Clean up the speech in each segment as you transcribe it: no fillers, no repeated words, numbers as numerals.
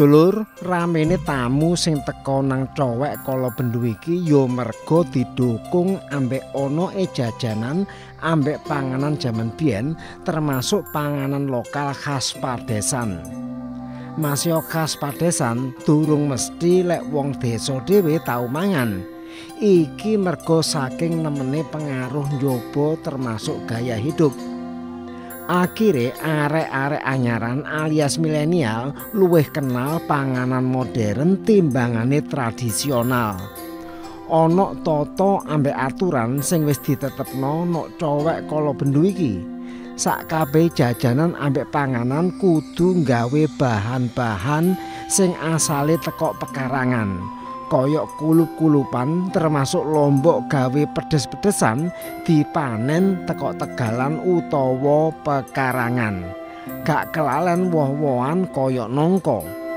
Sedulur, ramene tamu sing teka nang Cowek Kalabendu iki ya merga didukung ambek ana jajanan ambek panganan jaman biyen termasuk panganan lokal khas Padesan. Masya khas Padesan durung mesti lek wong desa dhewe tau mangan. Iki merga saking nemene pengaruh njaba termasuk gaya hidup. Akhire arek-arek anyaran alias milenial luwih kenal panganan modern timbangane tradisional. Ana tata ambek aturan sing wis ditetepno nok Cowek Kalabendu iki. Sakabeh jajanan ambek panganan kudu nggawe bahan-bahan sing asale teko pekarangan. Koyok kulup-kulupan termasuk lombok gawe pedes-pedesan dipanen teko Tegalan utawa pekarangan. Gak kelalen woh-wohan koyok nongko.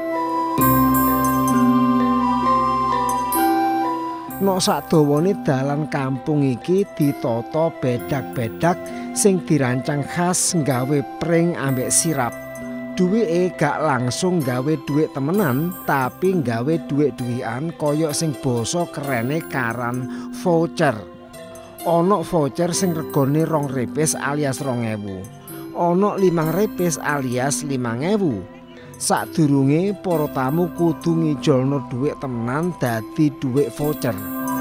Nok sakdawane dalan kampung iki ditata bedak-bedak sing dirancang khas nggawe pring ambek sirap. Duwike gak langsung gawe duit temenan tapi gawe duit-duitan koyok sing basa kerene karan voucher. Ana voucher sing regane 2 repis alias 2000. Ana 5 repis alias 5000. Sadurunge para tamu kudu ngijolno duit temenan dadi duit voucher.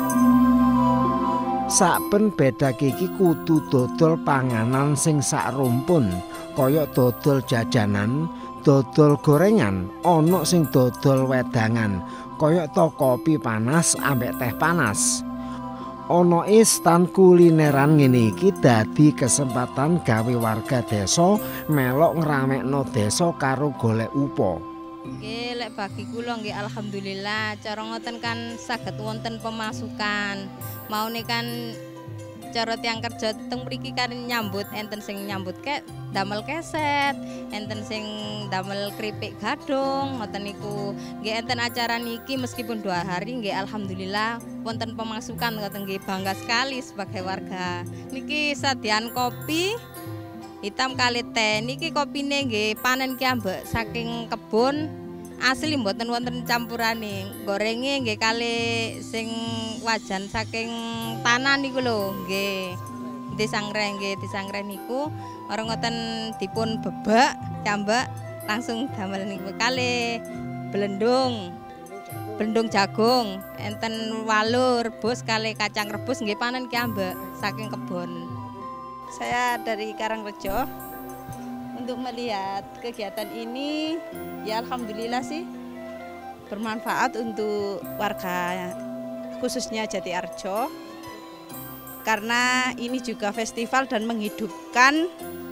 Saben bedak iki kudu dodol panganan sing sak rumpun. Koyok dodol jajanan, dodol gorengan, ana sing dodol wedangan, koyok to kopi panas ambek teh panas. Ana istan kulineran ngene iki dadi kesempatan gawe warga desa melok ngramekno desa karo golek upa. Nggih, lek bagi kula nggih alhamdulillah cara ngoten kan saged wonten pemasukan. Maune kan cara tiang kerja teng mriki kan nyambut enten sing nyambut damel keset, enten sing damel keripik gadung, ngoten niku. Nggih enten acara niki meskipun 2 hari nggih alhamdulillah wonten pemasukan ngoten nggih bangga sekali sebagai warga. Niki sadian kopi hitam kali teh. Niki kopine nggih panen ki ambek saking kebun asli mboten wonten campurane. Gorenge nggih kali sing wajan saking tanah niku lho nggih. Disangreh nggih, disangreh niku orang ngoten dipun bebak cambak langsung damel niku kali belendung jagung, enten walu rebus kali kacang rebus nggih panen ki ambek saking kebun. Saya dari Karangrejo untuk melihat kegiatan ini ya alhamdulillah sih bermanfaat untuk warga khususnya Jatiarjo karena ini juga festival dan menghidupkan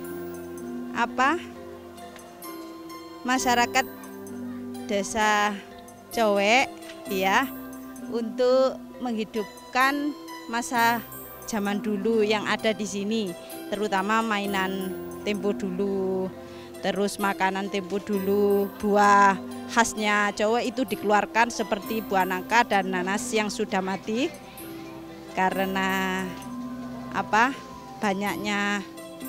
masyarakat desa Cowek ya untuk menghidupkan masa zaman dulu yang ada di sini, terutama mainan tempo dulu, terus makanan tempo dulu, buah khasnya Cowek itu dikeluarkan seperti buah nangka dan nanas yang sudah mati karena banyaknya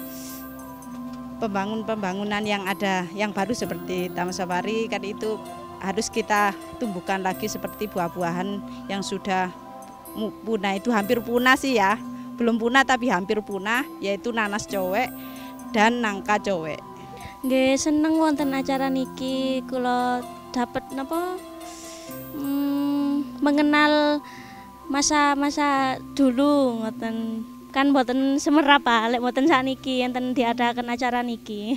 pembangunan yang ada yang baru seperti Taman Safari kan itu harus kita tumbuhkan lagi seperti buah-buahan yang sudah punah, itu hampir punah sih ya, belum punah tapi hampir punah, yaitu nanas Cowek dan nangka Cowek. Nggih seneng wonten acara niki, kula dapat mengenal masa-masa dulu ngoten. Kan mboten semerap lek mboten sakniki enten diadakan acara niki.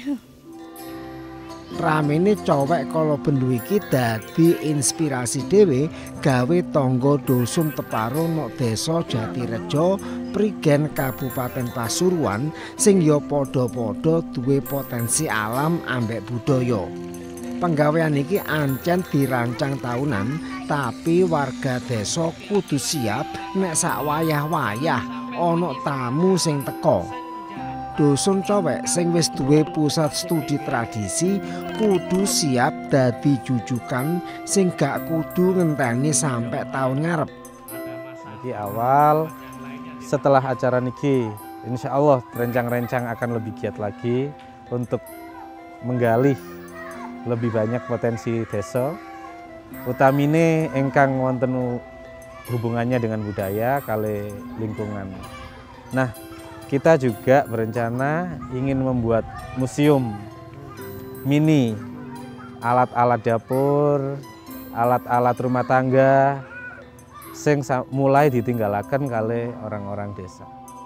Ramene Cowek Kalabendu iki dadi inspirasi dhewe gawe tangga dusun Teparo nok desa Jatirejo, Prigen Kabupaten Pasuruan sing ya padha-padha duwe potensi alam ambek budaya. Penggawean iki ancen dirancang tahunan, tapi warga desa kudu siap nek sak wayah-wayah ana tamu sing teka. Dusun Cowek sing wis duwe pusat studi tradisi kudu siap dadi jujukan sing gak kudu ngenteni sampai tahun ngarep. Niki awal setelah acara niki insya Allah rencang-rencang akan lebih giat lagi untuk menggali lebih banyak potensi desa utamine ingkang wonten hubungannya dengan budaya kali lingkungan. Nah, kita juga berencana ingin membuat museum mini, alat-alat dapur, alat-alat rumah tangga sing mulai ditinggalaken kali orang-orang desa.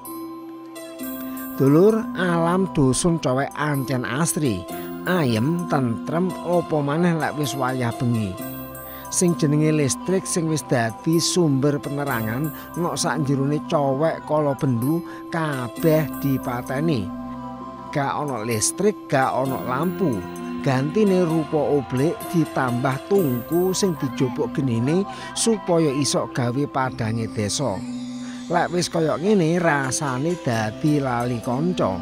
Dulur, alam dusun Cowek ancen asri, ayem, tentrem, apa maneh lek wis wayah bengi. Sing jenenge listrik sing wis dadi sumber penerangan nok sak jerone Cowek Kalabendu kabeh dipateni. Gak ana listrik, gak ana lampu. Gantine rupa oblik ditambah tungku sing dijupuk genine supaya iso gawe padange desa. Lek wis kaya ngene rasane dadi lali kanca.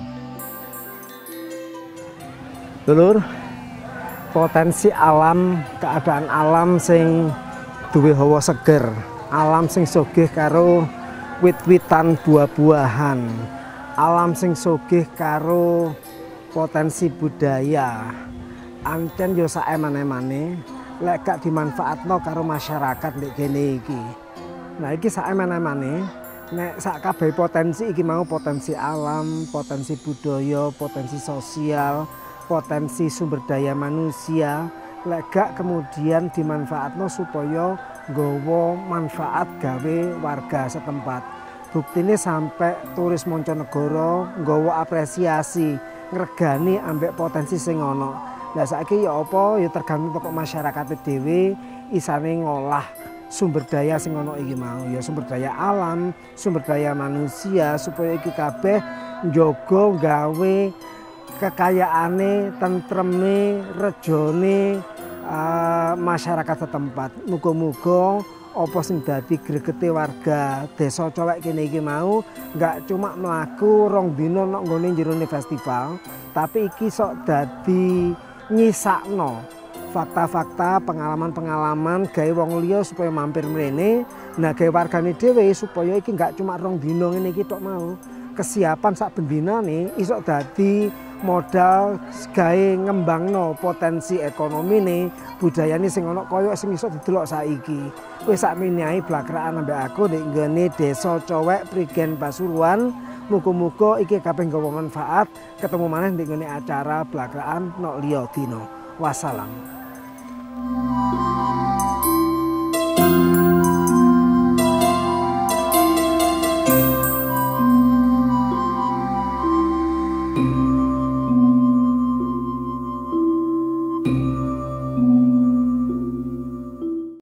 Dulur, potensi alam, keadaan alam sing duwe hawa seger, alam sing sugih karo wit-witan buah-buahan, alam sing sugih karo potensi budaya. Ancen yo saeman-emane lek gak dimanfaatno karo masyarakat ndek kene iki. Nah iki saeman-emane nek sak kabeh potensi iki mau potensi alam, potensi budaya, potensi sosial, potensi sumber daya manusia lek gak kemudian dimanfaatno supaya nggawa manfaat gawe warga setempat. Buktine sampai turis mancanegara nggawa apresiasi ngregani ambek potensi sing ana. Lah saiki ya apa ya tergantung toko masyarakat dhewe isane ngolah sumber daya sing ana iki mau ya sumber daya alam, sumber daya manusia supaya iki kabeh njaga gawe kekayaane, tentreme, rejone masyarakat setempat. Muga-muga apa sing dadi gregete warga desa Cowek kene iki mau enggak cuma mlaku rong dina nang nggone jerone festival, tapi iki sok dadi nyisakno fakta-fakta, pengalaman-pengalaman gawe wong liya supaya mampir mrene. Nah, gawe wargane dhewe supaya iki enggak cuma rong dina ngene iki tok mau. Kesiapan sak bendinane iso dadi modal gawe ngembangno potensi ekonomine, budayane sing ana kaya sing iso didelok saiki. Wis sakmene ae blakraan ambek aku nek nggone Desa Cowek Prigen Pasuruan. Muga-muga iki kabeh nggawa manfaat. Ketemu maneh nek nggone acara blakraan nok liya dina. Wassalam.